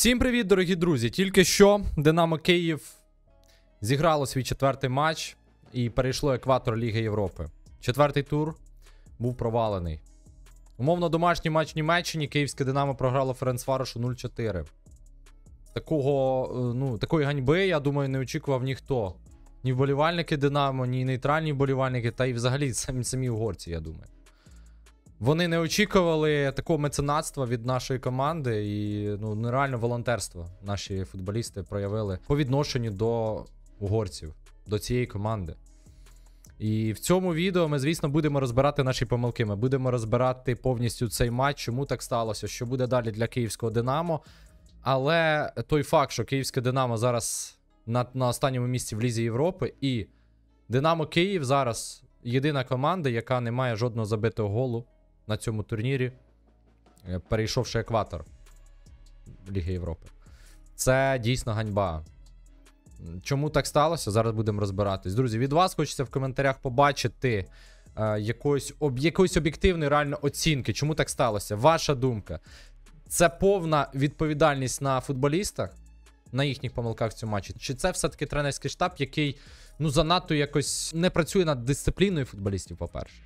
Всім привіт, дорогі друзі! Тільки що Динамо Київ зіграло свій четвертий матч і перейшло екватор Ліги Європи. Четвертий тур був провалений. Умовно домашній матч в Німеччині київське Динамо програло Ференцварошу 0-4. Такої ганьби, я думаю, не очікував ніхто. Ні вболівальники Динамо, ні нейтральні вболівальники, та й взагалі самі угорці, я думаю. Вони не очікували такого меценатства від нашої команди і нереально волонтерство наші футболісти проявили по відношенню до угорців, до цієї команди. І в цьому відео ми, звісно, будемо розбирати наші помилки. Ми будемо розбирати повністю цей матч, чому так сталося, що буде далі для київського Динамо. Але той факт, що київське Динамо зараз на останньому місці в Лізі Європи, і Динамо Київ зараз єдина команда, яка не має жодного забитого голу на цьому турнірі, перейшовши екватор Ліги Європи. Це дійсно ганьба. Чому так сталося? Зараз будемо розбиратись. Друзі, від вас хочеться в коментарях побачити якоїсь об'єктивної реально оцінки. Чому так сталося? Ваша думка. Це повна відповідальність на футболістах, на їхніх помилках в цьому матчі? Чи це все-таки тренерський штаб, який занадто якось не працює над дисципліною футболістів, по-перше?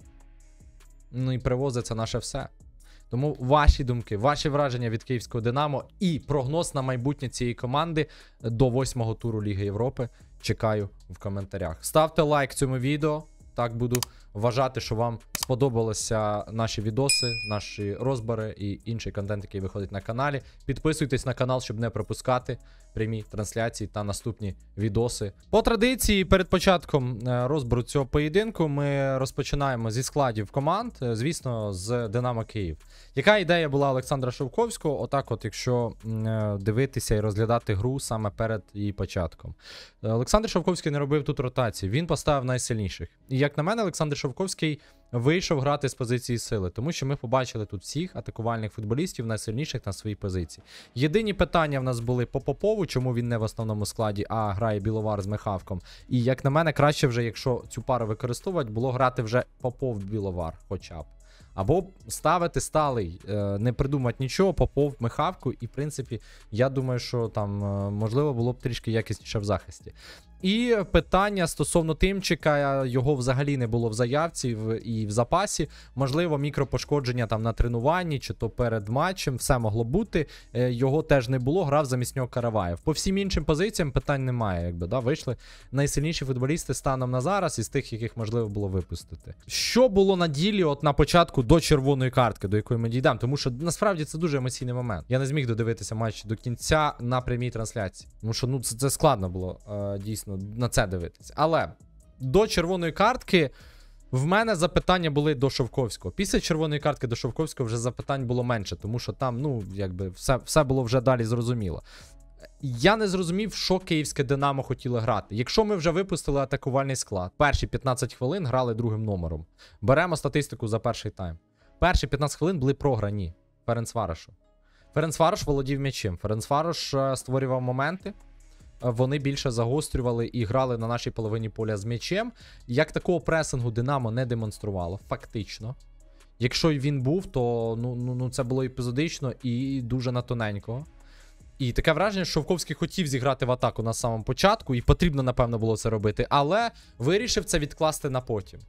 І привозить це наше все. Тому ваші думки, ваші враження від київського Динамо і прогноз на майбутнє цієї команди до 8-го туру Ліги Європи чекаю в коментарях. Ставте лайк цьому відео. Так, буду вважати, що вам сподобалися наші відоси, наші розбори і інший контент, який виходить на каналі. Підписуйтесь на канал, щоб не пропускати прямі трансляції та наступні відоси. По традиції, перед початком розбору цього поєдинку ми розпочинаємо зі складів команд, звісно, з Динамо Київ. Яка ідея була Олександра Шовковського? Отак от, якщо дивитися і розглядати гру саме перед її початком. Олександр Шовковський не робив тут ротації, він поставив найсильніших. І як на мене, Олександр Шовковський вийшов грати з позиції сили, тому що ми побачили тут всіх атакувальних футболістів найсильніших на своїй позиції. Єдині питання в нас були по Попову, чому він не в основному складі, а грає Біловар з Михавком. І як на мене, краще вже, якщо цю пару використовувати, було грати вже Попов-Біловар хоча б. Або ставити сталий, не придумати нічого, Попов, Михавку, і в принципі, я думаю, що там можливо було б трішки якісніше в захисті. І питання стосовно Тимчика, його взагалі не було в заявці і в запасі. Можливо, мікропошкодження там на тренуванні, чи то перед матчем, все могло бути. Його теж не було, грав замість нього Караваєв. По всім іншим позиціям питань немає, вийшли найсильніші футболісти станом на зараз, із тих, яких можливо було випустити. Що було на ділі от на початку до червоної картки, до якої ми дійдемо? Тому що насправді це дуже емоційний момент. Я не зміг додивитися матч до кінця на прямій трансляції. Тому що це складно було дійсно на це дивитися. Але до червоної картки в мене запитання були до Шовковського. Після червоної картки до Шовковського вже запитань було менше, тому що там, все було вже далі зрозуміло. Я не зрозумів, що київське Динамо хотіло грати. Якщо ми вже випустили атакувальний склад, перші 15 хвилин грали другим номером. Беремо статистику за перший тайм. Перші 15 хвилин були програні Ференцварошу. Ференцварош володів м'ячем. Ференцварош створював моменти. Вони більше загострювали і грали на нашій половині поля з м'ячем. Як такого пресингу Динамо не демонструвало, фактично. Якщо й він був, то це було епізодично і дуже на тоненького. І таке враження, що Шовковський хотів зіграти в атаку на самому початку, і потрібно, напевно, було це робити, але вирішив це відкласти на потім.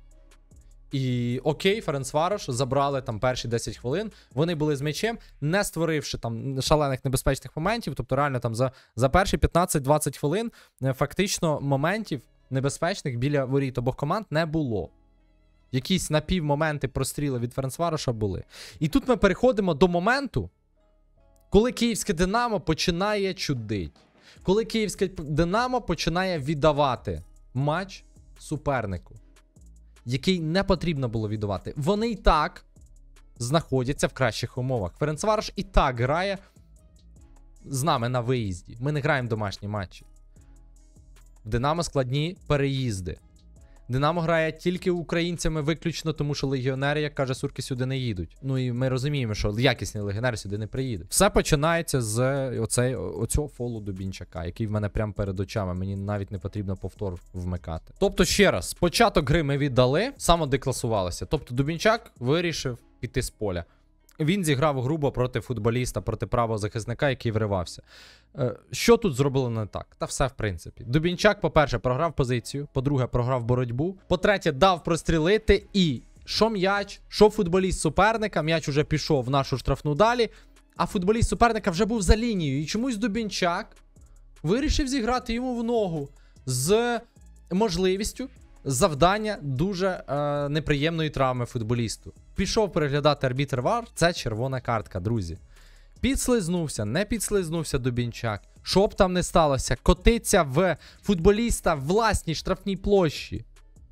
І окей, Ференцварош забрали там перші 10 хвилин, вони були з м'ячем, не створивши там шалених небезпечних моментів, тобто реально там за перші 15-20 хвилин фактично моментів небезпечних біля воріт обох команд не було. Якісь напівмоменти простріли від Ференцвароша були. І тут ми переходимо до моменту, коли київське Динамо починає чудить. Коли київське Динамо починає віддавати матч супернику, який не потрібно було віддавати. Вони і так знаходяться в кращих умовах. Ференцварош і так грає з нами на виїзді. Ми не граємо домашні матчі. В Динамо складні переїзди. Динамо грає тільки українцями виключно, тому що легіонери, як каже Сурки, сюди не їдуть. І ми розуміємо, що якісні легіонери сюди не приїдуть. Все починається з оцього фолу Дубінчака, який в мене прямо перед очами. Мені навіть не потрібно повтор вмикати. Тобто, ще раз, початок гри ми віддали, самодекласувалися. Тобто Дубінчак вирішив піти з поля. Він зіграв грубо проти футболіста, проти правого захисника, який вривався. Що тут зробили не так? Та все, в принципі. Дубінчак, по-перше, програв позицію, по-друге, програв боротьбу, по-третє, дав прострілити і що м'яч, що футболіст суперника, м'яч уже пішов в нашу штрафну далі, а футболіст суперника вже був за лінією. І чомусь Дубінчак вирішив зіграти йому в ногу з можливістю завдання дуже неприємної травми футболісту. Пішов переглядати арбітр ВАР, це червона картка, друзі. Підслизнувся, не підслизнувся Дубінчак. Що б там не сталося, котиться в футболіста в власній штрафній площі.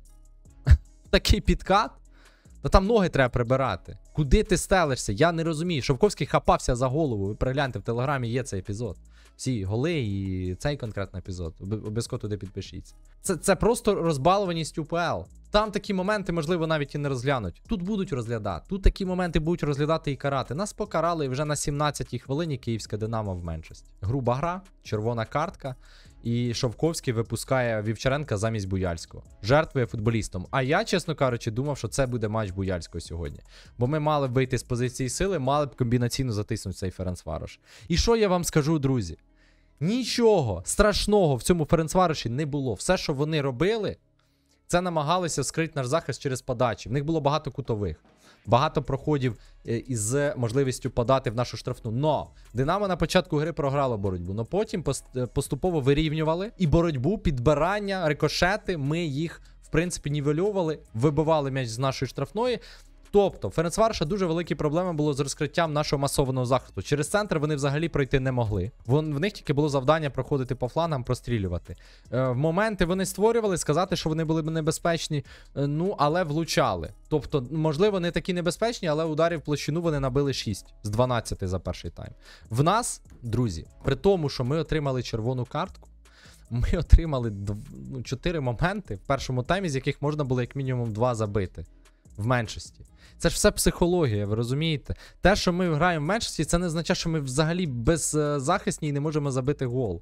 Такий підкат? Та там ноги треба прибирати. Куди ти стелишся? Я не розумію. Шовковський хапався за голову. Ви перегляньте, в Телеграмі є цей епізод. Всі голи і цей конкретний епізод. Обов'язково туди підпишіться. Це просто розбалованість УПЛ. Там такі моменти, можливо, навіть і не розглянуть. Тут будуть розглядати. Тут такі моменти будуть розглядати і карати. Нас покарали вже на 17-й хвилині київське Динамо в меншості. Груба гра, червона картка. І Шовковський випускає Вівчаренка замість Буяльського. Жертвує футболістом. А я, чесно кажучи, думав, що це буде матч Буяльського сьогодні. Бо ми мали б вийти з позиції сили, мали б комбінаційно затиснути цей Ференцварош. І що я вам скажу, друзі? Нічого страшного в цьому Ференцвароші не було. Все, що вони робили, це намагалися скрити наш захист через подачі. В них було багато кутових. Багато проходів із можливістю подати в нашу штрафну. Но Динамо на початку гри програло боротьбу, но потім поступово вирівнювали. І боротьбу, підбирання, рикошети, ми їх, в принципі, нівельовували, вибивали м'яч з нашої штрафної. Тобто, Ференцвароша дуже великі проблеми було з розкриттям нашого масованого захисту. Через центр вони взагалі пройти не могли. В них тільки було завдання проходити по флангам, прострілювати. В моменти вони створювали, сказати, що вони були б небезпечні, ну, але влучали. Тобто, можливо, не такі небезпечні, але ударів в площину вони набили 6 з 12 за перший тайм. В нас, друзі, при тому, що ми отримали червону картку, ми отримали 4 моменти в першому таймі, з яких можна було як мінімум 2 забити. В меншості. Це ж все психологія, ви розумієте? Те, що ми граємо в меншості, це не означає, що ми взагалі беззахисні і не можемо забити гол.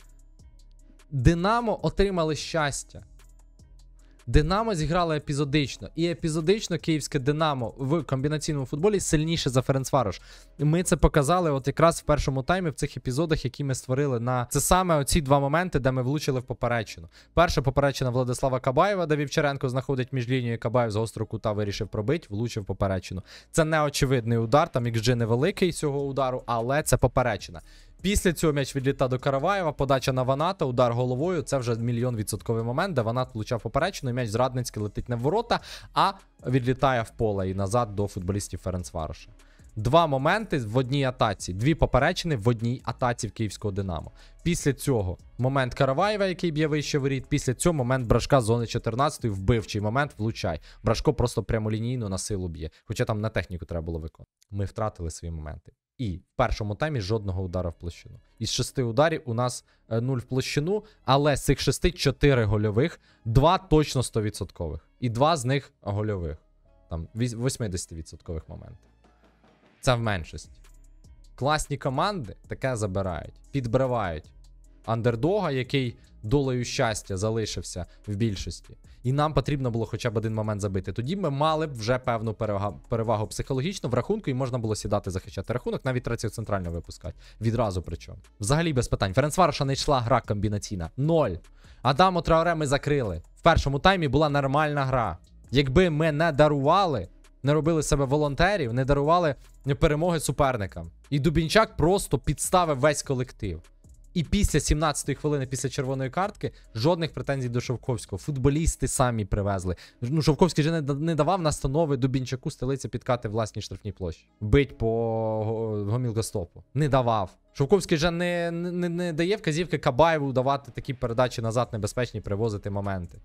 Динамо отримали щастя. Динамо зіграло епізодично. І епізодично київське Динамо в комбінаційному футболі сильніше за Ференцварош. Ми це показали от якраз в першому таймі в цих епізодах, які ми створили на... Це саме оці 2 моменти, де ми влучили в поперечину. Перша поперечина Владислава Кабаєва, де Вівчаренко знаходить між лінією, Кабаєв з гострого кута вирішив пробити, влучив поперечину. Це не очевидний удар, там XG невеликий цього удару, але це поперечина. Після цього м'яч відлітає до Караваєва, подача на Ваната, удар головою. Це вже 100% момент, де Ванат влучав поперечину, і м'яч зрадницький летить не в ворота, а відлітає в поле і назад до футболістів Ференцвароша. 2 моменти в одній атаці, 2 поперечини в одній атаці в київського Динамо. Після цього момент Караваєва, який б'є вище воріт, після цього момент Брашка з зони 14, вбивчий момент, влучай. Брашко просто прямолінійно на силу б'є, хоча там на техніку треба було виконати. Ми втратили свої моменти. І в першому таймі жодного удара в площину. Із 6 ударів у нас 0 в площину, але з цих 6 4 гольових, 2 точно 100%. І 2 з них гольових. Там 80% моментів. Це в меншості. Класні команди таке забирають, підбривають андердога, який долею щастя залишився в більшості. І нам потрібно було хоча б один момент забити. Тоді ми мали б вже певну перевагу психологічно в рахунку, і можна було сідати захищати рахунок, навіть третього центрально випускати. Відразу причому. Взагалі без питань. Ференцвароша не йшла гра комбінаційна. 0. Адамо Траоре ми закрили. В першому таймі була нормальна гра. Якби ми не дарували, не робили себе волонтерів, не дарували перемоги суперникам. І Дубінчак просто підставив весь колектив. І після 17-ї хвилини, після червоної картки, жодних претензій до Шовковського. Футболісти самі привезли. Ну, Шовковський же не давав настанови Дубінчаку стелитися підкати власній штрафній площі. Бить по гомілгостопу. Не давав. Шовковський же не дає вказівки Кабаєву давати такі передачі назад небезпечні, привозити моменти.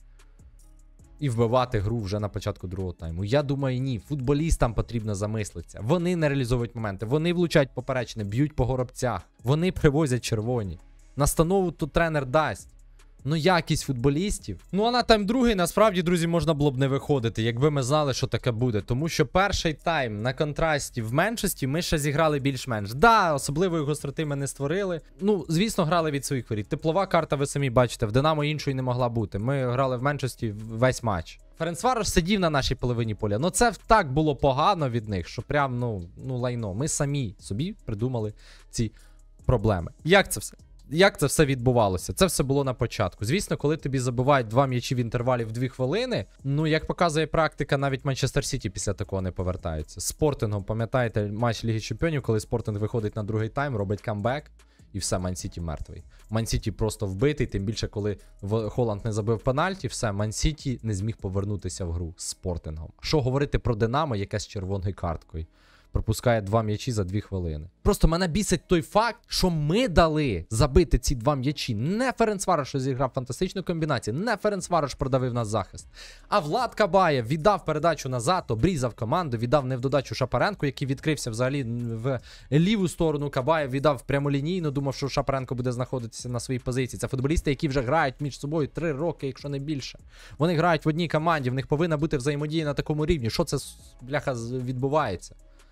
І вбивати гру вже на початку другого тайму. Я думаю, ні. Футболістам потрібно замислитися. Вони не реалізовують моменти. Вони влучають поперечне, б'ють по горобцях. Вони привозять червоні. Настанову тут тренер дасть. Ну, якість футболістів. Ну, а на тайм другий, насправді, друзі, можна було б не виходити, якби ми знали, що таке буде. Тому що перший тайм на контрасті в меншості ми ще зіграли більш-менш. Да, особливої гостроти ми не створили. Ну, звісно, грали від своїх воріт. Теплова карта, ви самі бачите, в Динамо іншої не могла бути. Ми грали в меншості весь матч. Ференцварош сидів на нашій половині поля. Ну, це так було погано від них, що прям, ну лайно. Ми самі собі придумали ці проблеми. Як це все відбувалося? Це все було на початку. Звісно, коли тобі забивають 2 м'ячі в інтервалі в 2 хвилини, ну, як показує практика, навіть Манчестер Сіті після такого не повертається. З Спортингом, пам'ятаєте, матч Ліги Чемпіонів, коли Спортинг виходить на другий тайм, робить камбек, і все, Ман-Сіті мертвий. Ман-Сіті просто вбитий, тим більше, коли Холланд не забив пенальті, все, Ман-Сіті не зміг повернутися в гру з Спортингом. Що говорити про Динамо, яке з червоною карткою? Пропускає 2 м'ячі за 2 хвилини. Просто мене бісить той факт, що ми дали забити ці 2 м'ячі. Не Ференцварош, що зіграв фантастичну комбінацію, не Ференцварош продавив наш захист. А Влад Кабаєв віддав передачу назад, обрізав команду, віддав не в додачу Шапаренку, який відкрився взагалі в ліву сторону. Кабаєв віддав прямолінійно, думав, що Шапаренко буде знаходитися на своїй позиції. Це футболісти, які вже грають між собою 3 роки, якщо не більше. Вони грають в одній команді, в них повинна бути взаємодія на такому рівні. Що це, бляха, відбувається?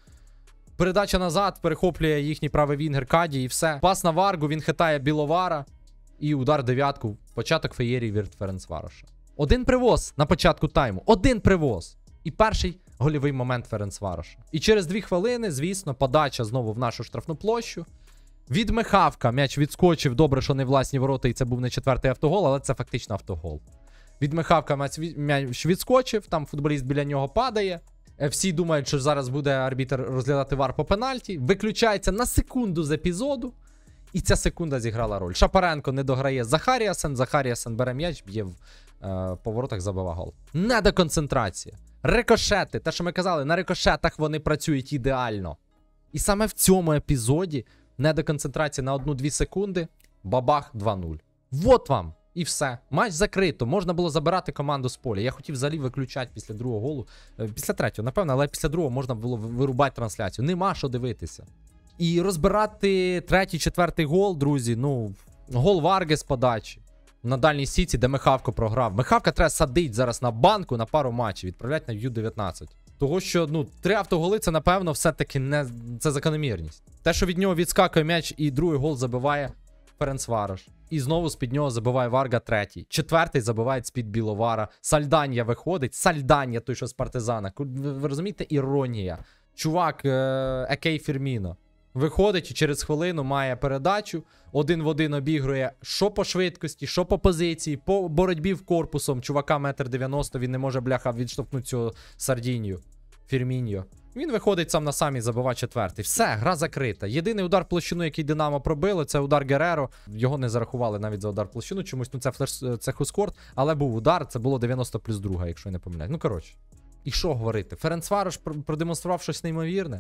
Передача назад, перехоплює їхній правий вінгер Каді і все. Пас на Варгу, він хитає Біловара. І удар дев'ятку. Початок феєрії від Ференцвароша. Один привоз на початку тайму. Один привоз. І перший гольовий момент Ференцвароша. І через 2 хвилини, звісно, подача знову в нашу штрафну площу. Від Михавка м'яч відскочив. Добре, що не власні ворота, і це був не 4-й автогол, але це фактично автогол. Від Михавка м'яч відскочив, там футболіст біля нього падає. Всі думають, що зараз буде арбітр розглядати вар по пенальті. Виключається на секунду з епізоду. І ця секунда зіграла роль. Шапаренко не дограє Захаріасен. Захаріасен бере м'яч, б'є в поворотах, забива гол. Недоконцентрація. Рикошети. Те, що ми казали, на рикошетах вони працюють ідеально. І саме в цьому епізоді недоконцентрація на 1-2 секунди. Бабах 2-0. Вот вам. І все. Матч закрито. Можна було забирати команду з поля. Я хотів взагалі виключати після другого голу. Після третього, напевно, але після другого можна було вирубати трансляцію. Нема що дивитися. І розбирати 3-4 гол, друзі, ну, гол Варги з подачі. На дальній сітці, де Михавко програв. Михавка треба садити зараз на банку на пару матчів, відправляти на Ю-19. Того, що, ну, 3 автоголи, це, напевно, все-таки не... Це закономірність. Те, що від нього відскакує м'яч і другий гол забиває Ференцварош. І знову з-під нього забиває Варга 3-й. 4-й забиває з-під Біловара. Сальданья виходить. Сальданья, той, що з Партизана. Ви розумієте? Іронія. Чувак, Екей Фірміно. Виходить і через хвилину має передачу. 1 в 1 обігрує що по швидкості, що по позиції, по боротьбі в корпусом. Чувака 1,90 м, він не може, бляха, відштовхнути цього Сардінью. Фірміньо. Він виходить сам на самі, забиває 4-й. Все, гра закрита. Єдиний удар площину, який Динамо пробило, це удар Гереро. Його не зарахували навіть за удар площину чомусь. Ну, це хускорт, але був удар, це було 90+2, якщо я не помиляюсь. Ну, коротше. І що говорити? Ференцварош продемонстрував щось неймовірне?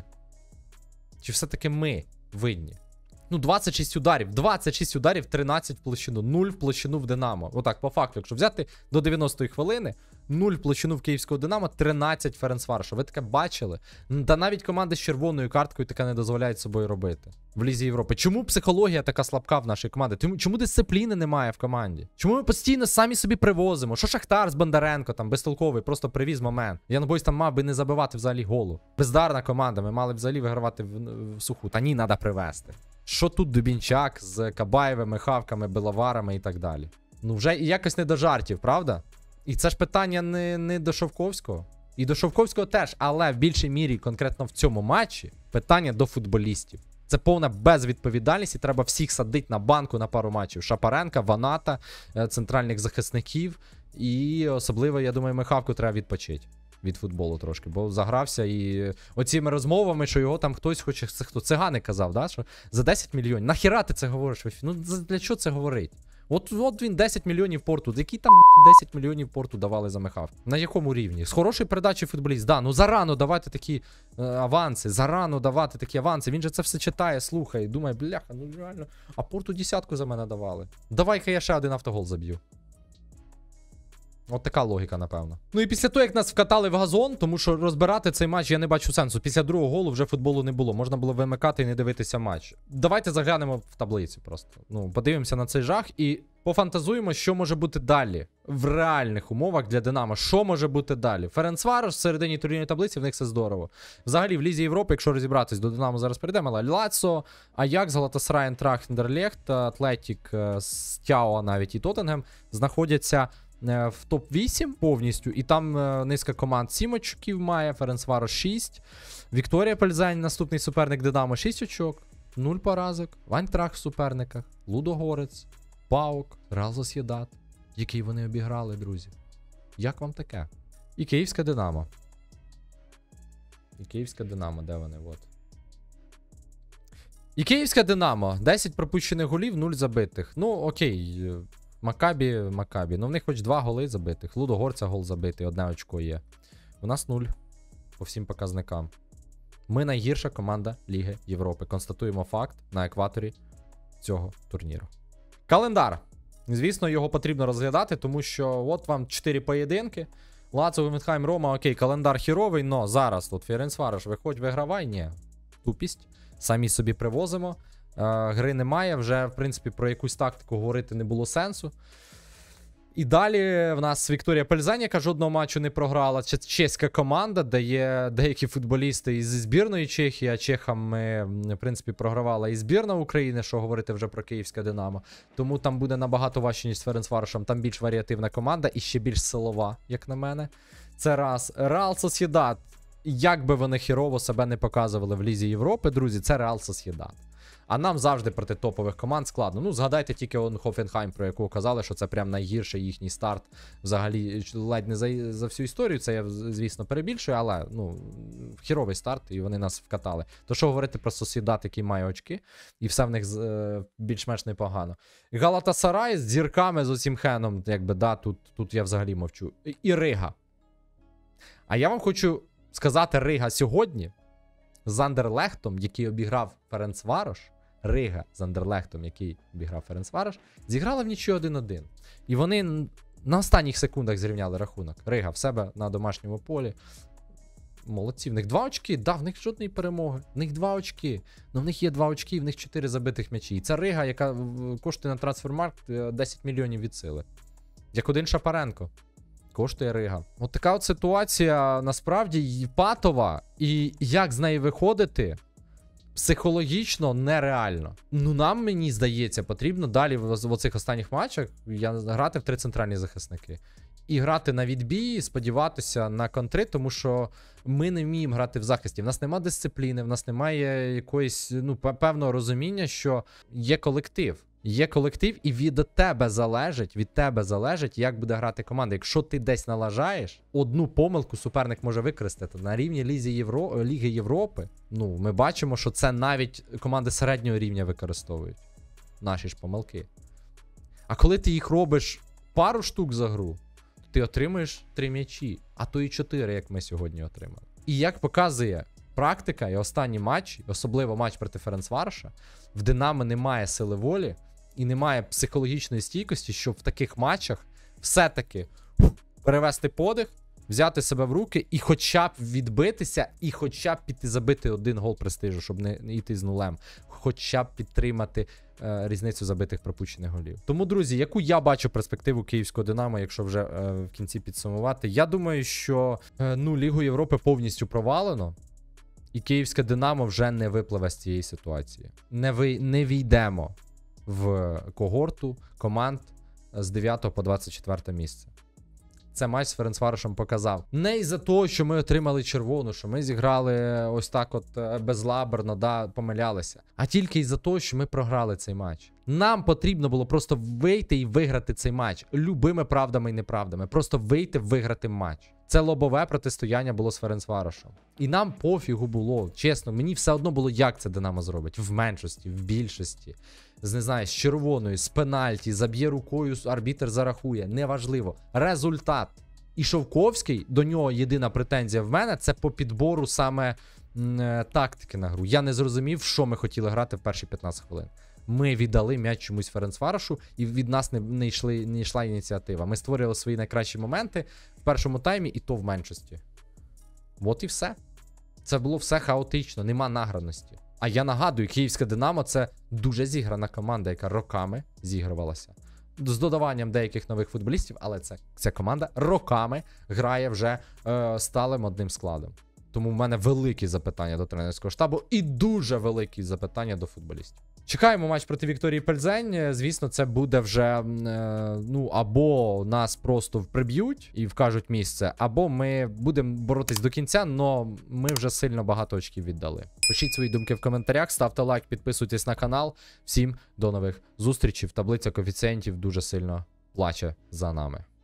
Чи все-таки ми винні? Ну, 26 ударів. 26 ударів, 13 в площину. 0 в площину в Динамо. Отак, по факту, якщо взяти до 90-ї хвилини, 0 в площину в київського Динамо, 13 Ференцвароша. Ви таке бачили? Та навіть команди з червоною карткою таке не дозволяють собою робити в Лізі Європи. Чому психологія така слабка в нашій команді? Чому дисципліни немає в команді? Чому ми постійно самі собі привозимо? Що Шахтар з Бондаренко, там, безтолковий, просто привіз момент. Ян Бойс там мав би не забивати взагалі голу. Бездарна команда, ми мали б взагалі вигравати в суху. Та ні, треба привезти. Що тут Дубінчак з Кабаєвими, Михавками, Біловарами і так далі? Ну вже якось не до жартів, правда? І це ж питання не до Шовковського. І до Шовковського теж, але в більшій мірі, конкретно в цьому матчі, питання до футболістів. Це повна безвідповідальність і треба всіх садити на банку на пару матчів. Шапаренка, Ваната, центральних захисників. І особливо, я думаю, Михавку треба відпочити від футболу трошки, бо загрався і оціми розмовами, що його там хтось хоче, це хто, Цигани казав, да? Що за 10 мільйонів. Нахіра ти це говориш? Ну для чого це говорить? От він 10 мільйонів порту. Які там 10 мільйонів порту давали за Михавку? На якому рівні? З хорошої передачі футболіст. Да, ну зарано давати такі аванси. Зарано давати такі аванси. Він же це все читає, слухає. Думає, бляха, ну реально. А порту 10-ку за мене давали. Давай-ка я ще один автогол заб'ю. От така логіка, напевно. Ну і після того, як нас вкатали в газон, тому що розбирати цей матч я не бачу сенсу. Після другого голу вже футболу не було. Можна було вимикати і не дивитися матч. Давайте заглянемо в таблицю просто. Ну, подивимося на цей жах і пофантазуємо, що може бути далі. В реальних умовах для Динамо. Що може бути далі? Ференцварош в середині турнірної таблиці, в них все здорово. Взагалі, в Лізі Європи, якщо розібратись, до Динамо зараз перейдемо, але Лацо, Аякс, Галатасарай, Айнтрахт, Андерлехт, Атлетік, Стяуа навіть і Тоттенгем знаходяться в топ-8 повністю, і там низка команд 7 очків має, Ференцварош 6, Вікторія Пельзань, наступний суперник Динамо 6 очок, 0 поразок, Айнтрахт в суперниках, Лудогорець, ПАОК, Реал Сосєдад, який вони обіграли, друзі. Як вам таке? І Київська Динамо. І Київська Динамо, де вони? От. І Київська Динамо, 10 пропущених голів, 0 забитих. Ну, окей, Макабі. Ну, в них хоч 2 голи забитих. Лудогорця гол забитий, 1 очко є. У нас 0 по всім показникам. Ми найгірша команда Ліги Європи. Констатуємо факт на екваторі цього турніру. Календар. Звісно, його потрібно розглядати, тому що от вам 4 поєдинки. Лацо, Гомельхайм, Рома, окей, календар хіровий, но зараз тут Ференцварош, виходь, вигравай, ні. Тупість. Самі собі привозимо. Гри немає, вже, в принципі, про якусь тактику говорити не було сенсу. І далі в нас Вікторія Пельзань, яка жодного матчу не програла. Чеська команда, де є деякі футболісти із збірної Чехії, а чехам ми, в принципі, програвала і збірна України, що говорити вже про Київське Динамо. Тому там буде набагато важче, ніж з Ференцварошем. Там більш варіативна команда і ще більш силова, як на мене. Це раз. Реал Сосєдад. Як би вони хірово себе не показували в Лізі Європи, друзі, це Реал Сосєдад. А нам завжди проти топових команд складно. Ну, згадайте тільки Хофенхайм, про яку казали, що це прям найгірший їхній старт взагалі ледь не за всю історію. Це я, звісно, перебільшую, але, ну, хіровий старт, і вони нас вкатали. То що говорити про Сосєдад, який має очки, і все в них більш-менш непогано. Галатасарай з зірками, з усім хеном, якби, да, тут я взагалі мовчу. І Рига. А я вам хочу сказати, Рига сьогодні з Андерлехтом, який обіграв Ференцварош, Рига з Андерлехтом, який обіграв Ференцварош, зіграла в нічию 1-1. І вони на останніх секундах зрівняли рахунок. Рига в себе на домашньому полі. Молодці, в них 2 очки, да, в них жодної перемоги. В них 2 очки. Ну, в них є 2 очки, в них 4 забитих м'ячі. І це Рига, яка коштує на трансфермаркт 10 мільйонів від сили. Як один Шапаренко. Коштує Рига. От така от ситуація, насправді, патова. І як з неї виходити, психологічно нереально. Ну, нам, мені здається, потрібно далі в оцих останніх матчах грати в 3 центральні захисники. І грати на відбій, сподіватися на контри, тому що ми не вміємо грати в захисті. В нас немає дисципліни, в нас немає якоїсь, ну, певного розуміння, що є колектив. Є колектив, і від тебе залежить, як буде грати команда. Якщо ти десь налажаєш, одну помилку суперник може використати. На рівні Ліги Європи, ну, ми бачимо, що це навіть команди середнього рівня використовують. Наші ж помилки. А коли ти їх робиш пару штук за гру, ти отримуєш 3 м'ячі, а то і 4, як ми сьогодні отримали. І як показує практика і останні матчі, особливо матч проти Ференцвароша, в Динамо немає сили волі і немає психологічної стійкості, щоб в таких матчах все-таки перевести подих, взяти себе в руки і хоча б відбитися, і хоча б піти забити 1 гол престижу, щоб не йти з нулем. Хоча б підтримати різницю забитих пропущених голів. Тому, друзі, яку я бачу перспективу Київського Динамо, якщо вже в кінці підсумувати? Я думаю, що Лігу Європи повністю провалено. І Київське Динамо вже не випливе з цієї ситуації. Не війдемо в когорту команд з 9 по 24 місце. Це матч з Ференцварошем показав. Не із-за того, що ми отримали червону, що ми зіграли ось так от безлаберно, да, помилялися. А тільки із-за того, що ми програли цей матч. Нам потрібно було просто вийти і виграти цей матч. Любими правдами і неправдами. Просто вийти, виграти матч. Це лобове протистояння було з Ференцварошем. І нам пофігу було. Чесно, мені все одно було, як це Динамо зробить. В меншості, в більшості. Не знаю, з червоною, з пенальті, заб'є рукою, арбітр зарахує. Неважливо. Результат. І Шовковський, до нього єдина претензія в мене, це по підбору саме тактики на гру. Я не зрозумів, що ми хотіли грати в перші 15 хвилин. Ми віддали м'яч чомусь Ференцварошу, і від нас не йшла ініціатива. Ми створювали свої найкращі моменти в першому таймі, і то в меншості. От і все. Це було все хаотично, нема награності. А я нагадую, Київське Динамо — це дуже зіграна команда, яка роками зігрувалася. З додаванням деяких нових футболістів, але ця команда роками грає вже сталим одним складом. Тому в мене великі запитання до тренерського штабу і дуже великі запитання до футболістів. Чекаємо матч проти Вікторії Пельзень. Звісно, це буде вже, або нас просто приб'ють і вкажуть місце, або ми будемо боротись до кінця, але ми вже сильно багато очків віддали. Пишіть свої думки в коментарях, ставте лайк, підписуйтесь на канал. Всім до нових зустрічей. Таблиця коефіцієнтів дуже сильно плаче за нами.